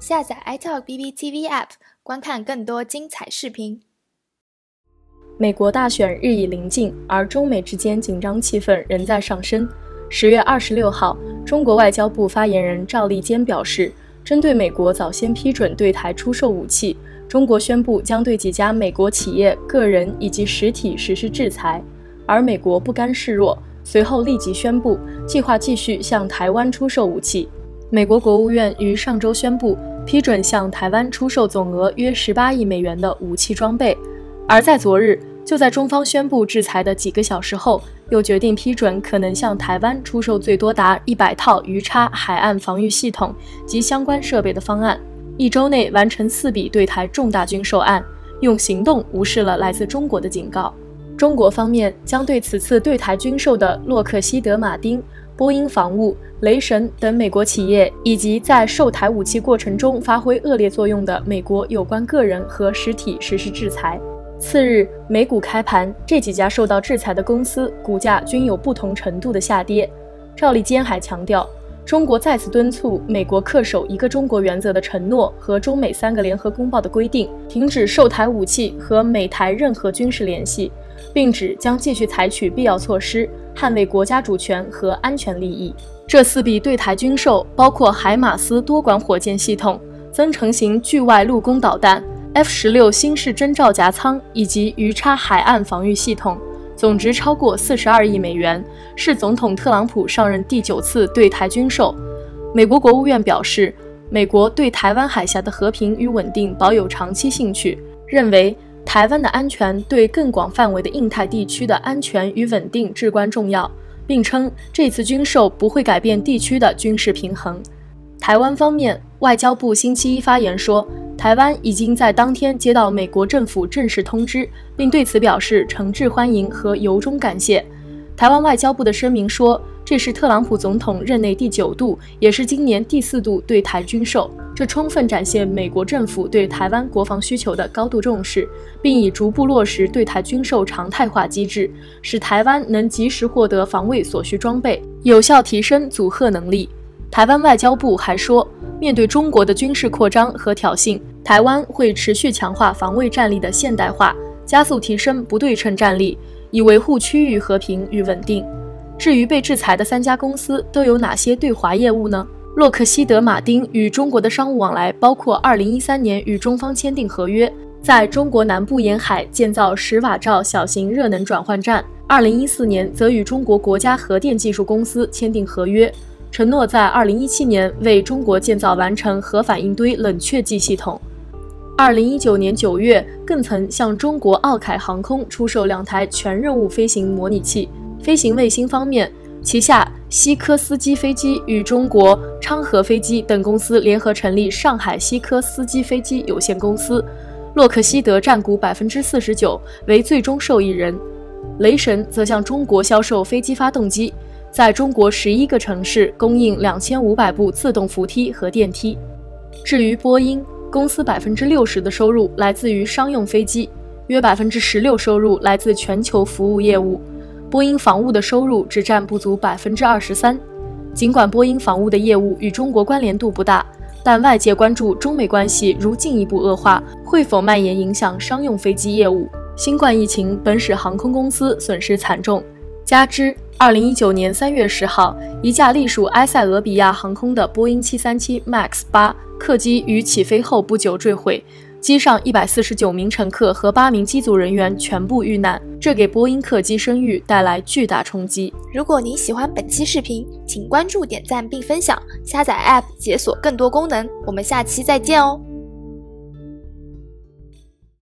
下载 iTalk BBTV App， 观看更多精彩视频。 美国大选日益临近，而中美之间紧张气氛仍在上升。10月26号，中国外交部发言人赵立坚表示，针对美国早先批准对台出售武器，中国宣布将对几家美国企业、个人以及实体实施制裁，而美国不甘示弱，随后立即宣布计划继续向台湾出售武器。美国国务院于上周宣布批准向台湾出售总额约18亿美元的武器装备，而在昨日，就在中方宣布制裁的几个小时后，又决定批准可能向台湾出售最多达100套鱼叉海岸防御系统及相关设备的方案。1周内完成4笔对台重大军售案，用行动无视了来自中国的警告。中国方面将对此次对台军售的洛克希德马丁、波音防务、雷神等美国企业，以及在售台武器过程中发挥恶劣作用的美国有关个人和实体实施制裁。次日，美股开盘，这几家受到制裁的公司股价均有不同程度的下跌。赵立坚还强调，中国再次敦促美国恪守一个中国原则的承诺和中美3个联合公报的规定，停止售台武器和美台任何军事联系，并指将继续采取必要措施，捍卫国家主权和安全利益。这4笔对台军售包括海马斯多管火箭系统、增程型距外陆攻导弹、F-16新式侦察夹舱以及鱼叉海岸防御系统，总值超过42亿美元，是总统特朗普上任第9次对台军售。美国国务院表示，美国对台湾海峡的和平与稳定保有长期兴趣，认为台湾的安全对更广范围的印太地区的安全与稳定至关重要，并称这次军售不会改变地区的军事平衡。台湾方面，外交部星期一发言说，台湾已经在当天接到美国政府正式通知，并对此表示诚挚欢迎和由衷感谢。台湾外交部的声明说，这是特朗普总统任内第9度，也是今年第4度对台军售，这充分展现美国政府对台湾国防需求的高度重视，并已逐步落实对台军售常态化机制，使台湾能及时获得防卫所需装备，有效提升阻吓能力。台湾外交部还说，面对中国的军事扩张和挑衅，台湾会持续强化防卫战力的现代化，加速提升不对称战力，以维护区域和平与稳定。至于被制裁的3家公司都有哪些对华业务呢？洛克希德马丁与中国的商务往来包括2013年与中方签订合约，在中国南部沿海建造10瓦兆小型热能转换站，2014年则与中国国家核电技术公司签订合约，承诺在2017年为中国建造完成核反应堆冷却剂系统。2019年9月，更曾向中国奥凯航空出售2台全任务飞行模拟器。飞行卫星方面，旗下西科斯基飞机与中国昌河飞机等公司联合成立上海西科斯基飞机有限公司，洛克希德占股49%，为最终受益人。雷神则向中国销售飞机发动机，在中国11个城市供应2500部自动扶梯和电梯。至于波音，公司60%的收入来自于商用飞机，约16%收入来自全球服务业务。波音防务的收入只占不足23%。尽管波音防务的业务与中国关联度不大，但外界关注中美关系如进一步恶化，会否蔓延影响商用飞机业务。新冠疫情本使航空公司损失惨重，加之2019年3月10号，一架隶属埃塞俄比亚航空的波音737 MAX 8客机于起飞后不久坠毁，机上149名乘客和8名机组人员全部遇难，这给波音客机声誉带来巨大冲击。 如果您喜欢本期视频，请关注、点赞并分享，下载 App 解锁更多功能。我们下期再见哦。